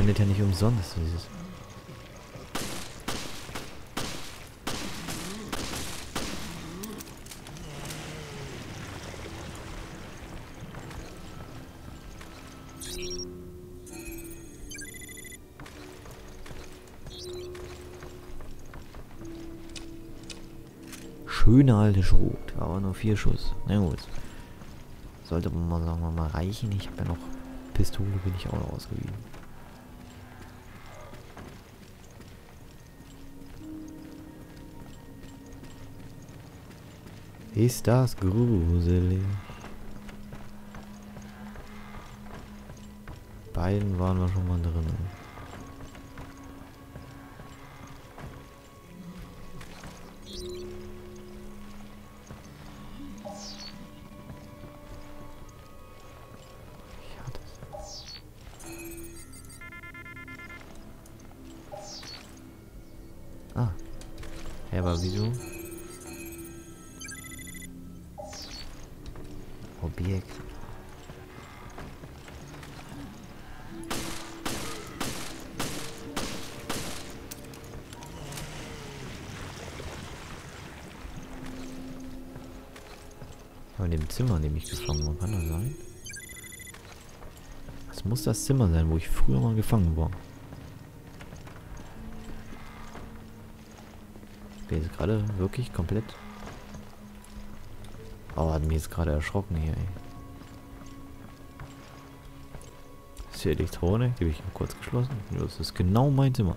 findet ja nicht umsonst dieses. Schöne alte Schrot, aber nur 4 Schuss. Na gut. Sollte man mal, sagen wir mal, reichen. Ich habe ja noch Pistole, bin ich auch noch ausgewiesen. Ist das gruselig? Beiden waren wir schon mal drin. Ah. Ja, aber wieso? Objekt. Aber in dem Zimmer, in dem ich gefangen war, kann das sein? Das muss das Zimmer sein, wo ich früher mal gefangen war. Ich bin jetzt gerade wirklich komplett... Oh, hat mich jetzt gerade erschrocken hier, ey. Das ist die Elektronik, die habe ich kurz geschlossen. Das ist genau mein Zimmer.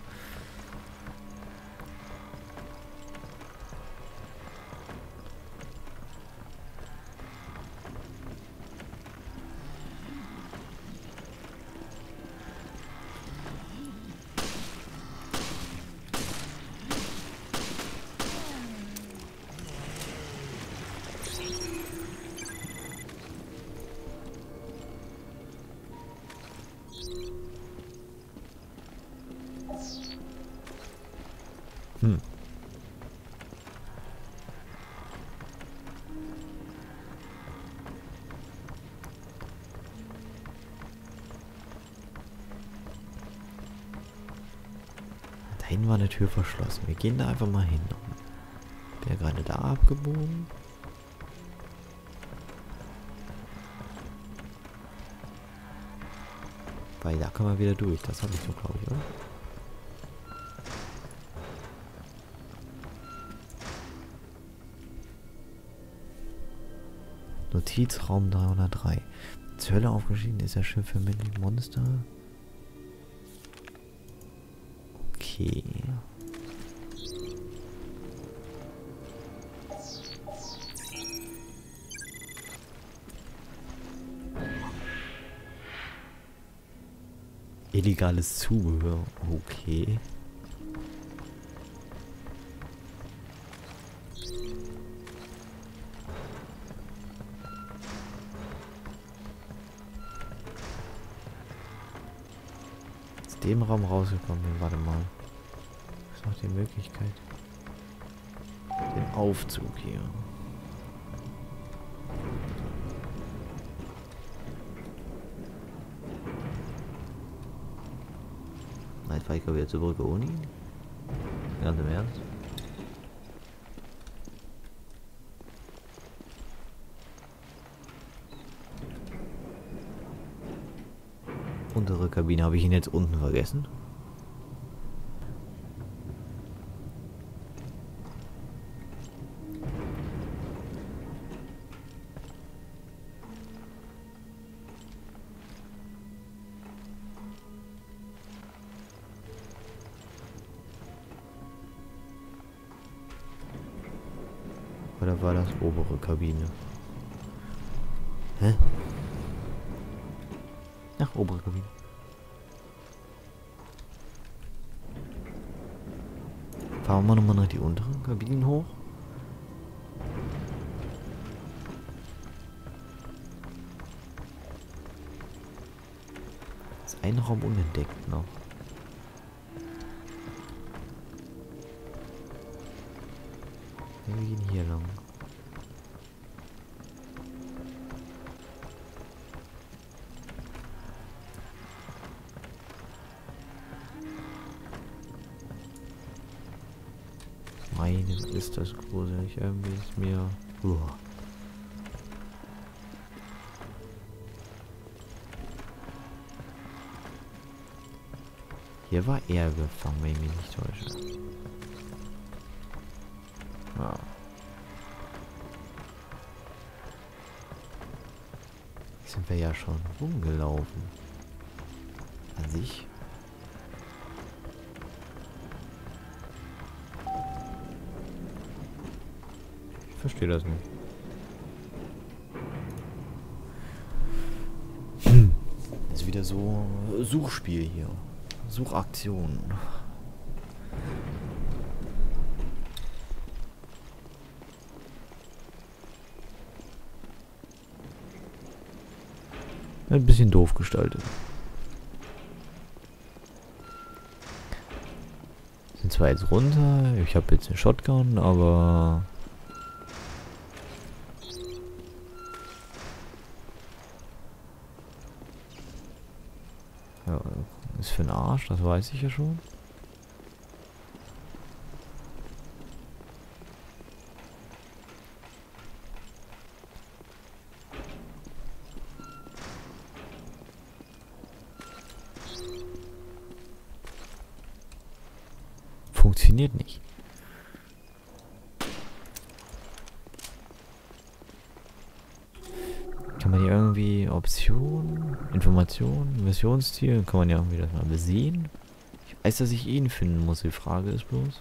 Hm. Da hinten war eine Tür verschlossen. Wir gehen da einfach mal hin. Bin ja gerade da abgebogen. Weil da kann man wieder durch. Das habe ich so, glaube ich, oder? Notizraum 303. Zur Hölle aufgestiegen ist das Schiff für Mini-Monster. Okay. Illegales Zubehör. Okay. Aus dem Raum rausgekommen bin. Warte mal. Ist noch die Möglichkeit. Den Aufzug hier. Jetzt fahre ich wieder zur Brücke ohne ihn. Ganz im Ernst. Untere Kabine, habe ich ihn jetzt unten vergessen? Oder war das obere Kabine? Hä? Ach, obere Kabine. Fahren wir nochmal nach die unteren Kabinen hoch. Ist ein Raum unentdeckt noch. Wir gehen hier lang. Meine, ist das gruselig. Irgendwie ist mir... Hier war er gefangen, wenn ich mich nicht täusche. Ja. Sind wir ja schon rumgelaufen. An sich. Ich verstehe das nicht. Das ist wieder so Suchspiel hier. Suchaktion. Ein bisschen doof gestaltet. Sind zwar jetzt runter, ich habe jetzt eine Shotgun, aber... Ja, ist für den Arsch, das weiß ich ja schon. Funktioniert nicht. Kann man hier irgendwie Optionen, Informationen, Missionsziel, kann man ja irgendwie das mal besehen. Ich weiß, dass ich ihn finden muss, die Frage ist bloß.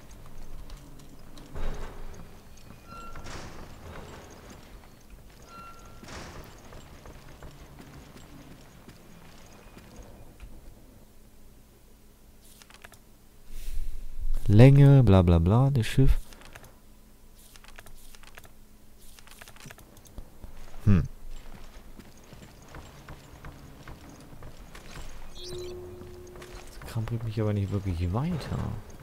Länge, bla bla bla, das Schiff. Das Kram bringt mich aber nicht wirklich weiter.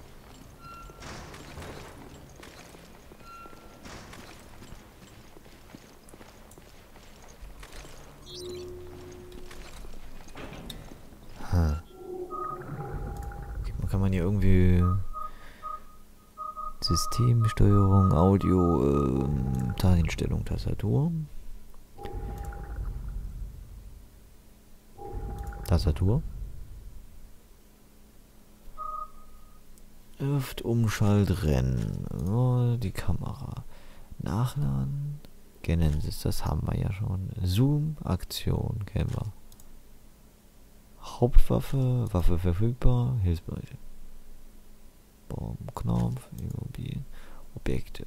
Okay, kann man hier irgendwie... Systemsteuerung, Audio, Einstellung, Tastatur. Tastatur. Umschalt, Rennen. Oh, die Kamera. Nachladen. Genesis, das haben wir ja schon. Zoom, Aktion, kennen wir. Hauptwaffe, Waffe verfügbar, Hilfsbereiche. Knopf, Immobilien, Objekte.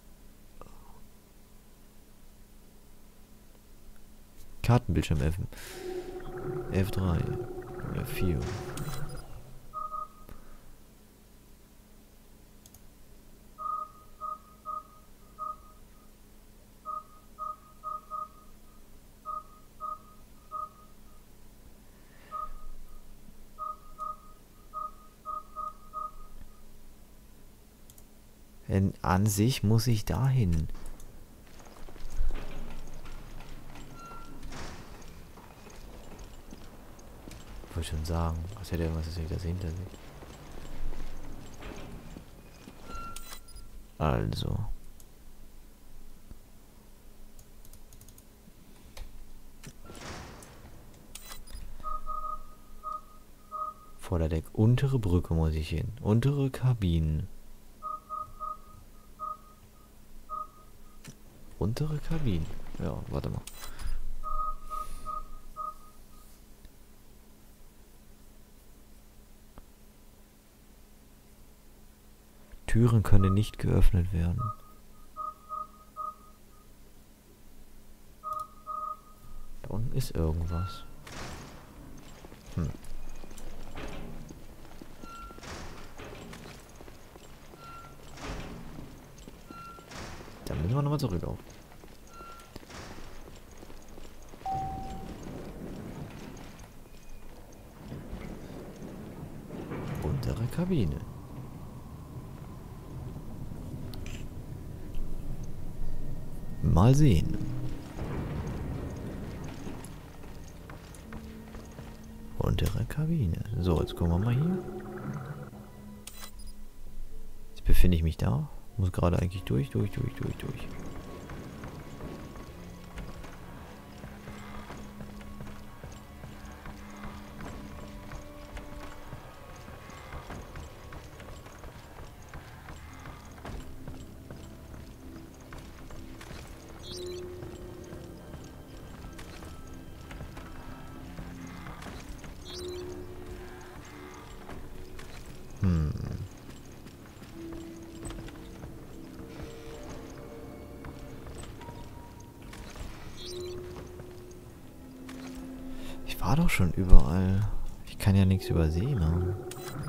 Kartenbildschirm F. F3. F4. An sich muss ich dahin. Ich wollte schon sagen, was hätte irgendwas das hinter sich. Also. Vorderdeck, untere Brücke muss ich hin. Untere Kabinen. Untere Kabinen. Ja, warte mal. Türen können nicht geöffnet werden. Da unten ist irgendwas. Da müssen wir nochmal zurücklaufen. Untere Kabine. Mal sehen. Untere Kabine. So, jetzt gucken wir mal hier. Jetzt befinde ich mich da. Muss gerade eigentlich durch. Hm. Ich war doch schon überall. Ich kann ja nichts übersehen haben.